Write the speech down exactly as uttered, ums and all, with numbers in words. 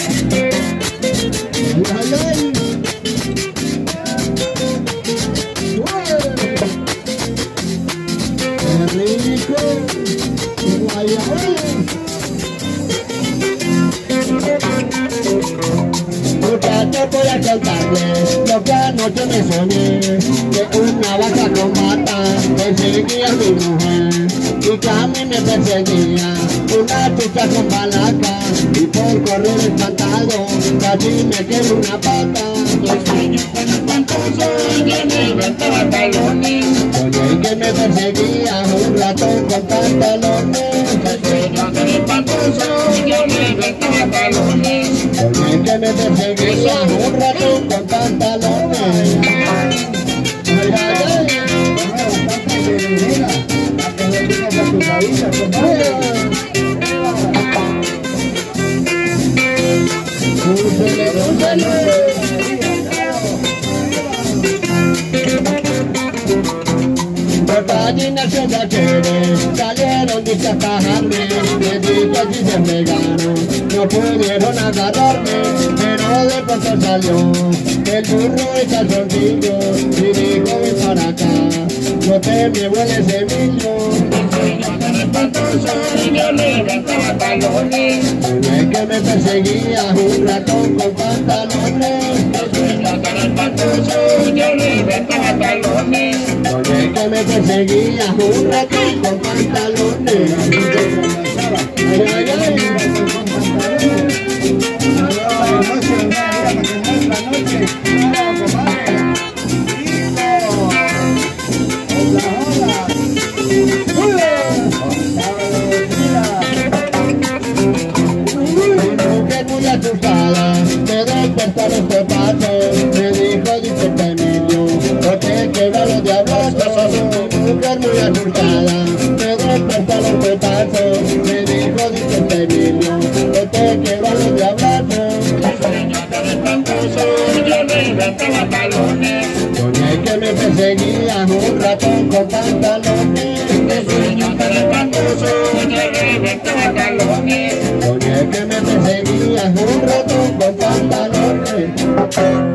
Muchachos, voy a contarles lo que anoche me soñé, que una vaca con mata perseguía a mi mujer y que a mí me perseguía una chucha con balaca y por correr espantado casi me quedé una pata. Los sueños tan espantosos yo me inventaba pantalones, soñé que me perseguía un ratón con pantalones. Los sueños tan espantosos yo me inventaba pantalones, soñé que me perseguía un ratón con pantalones. Ay, ay, ay. Los gallinas que ya quieren salieron de chacajarme, me dijo allí se pegaron, no pudieron agarrarme, pero de pronto salió el burro y calzoncillo y dijo ven para acá, no te me huele semillo. Yo me inventaba pantalones, soñé que me perseguía un ratón con pantalones. Yo me inventaba pantalones, soñé que me perseguía un ratón con pantalones. Ay, ay, ay. Asustada, me despertaron este paso, me dijo dice Emilio, no te queda los diablos, mi mujer muy asustada, me despertaron este paso, me dijo dice Emilio, no te queda los diablos. Los sueños tan espantosos yo me inventaba pantalones, soñé que me perseguía un ratón con pantalones. Los sueños tan espantosos yo me inventaba pantalones, soñé que me perseguía un ratón con pantalones.